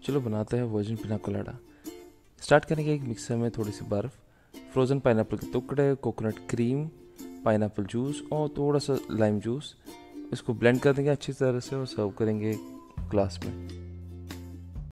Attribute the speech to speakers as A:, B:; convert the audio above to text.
A: चलो बनाते हैं वर्जिन पिना कोलाडा। स्टार्ट करेंगे एक मिक्सर में थोड़ी सी बर्फ़, फ्रोज़न पाइनएप्पल के टुकड़े, कोकोनट क्रीम, पाइनएप्पल जूस और थोड़ा सा लाइम जूस। इसको ब्लेंड कर देंगे अच्छी तरह से और सर्व करेंगे ग्लास में।